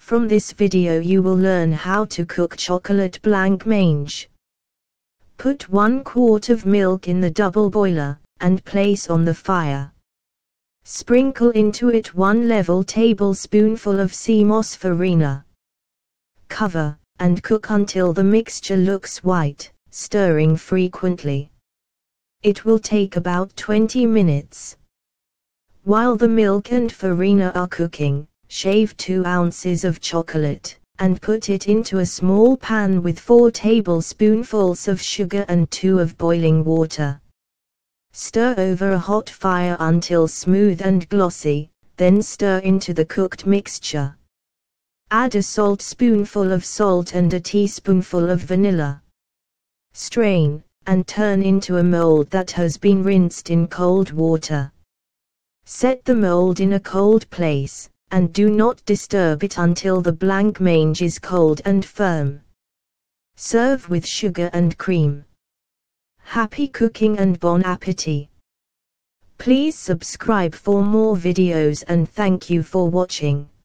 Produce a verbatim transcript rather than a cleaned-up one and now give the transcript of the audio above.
From this video you will learn how to cook chocolate blanc-mange. Put one quart of milk in the double boiler, and place on the fire. Sprinkle into it one level tablespoonful of C M O S farina. Cover, and cook until the mixture looks white, stirring frequently. It will take about twenty minutes. While the milk and farina are cooking, shave two ounces of chocolate, and put it into a small pan with four tablespoonfuls of sugar and two of boiling water. Stir over a hot fire until smooth and glossy, then stir into the cooked mixture. Add a saltspoonful of salt and a teaspoonful of vanilla. Strain, and turn into a mould that has been rinsed in cold water. Set the mould in a cold place, and do not disturb it until the blanc-mange is cold and firm. Serve with sugar and cream. Happy cooking and bon appétit! Please subscribe for more videos and thank you for watching.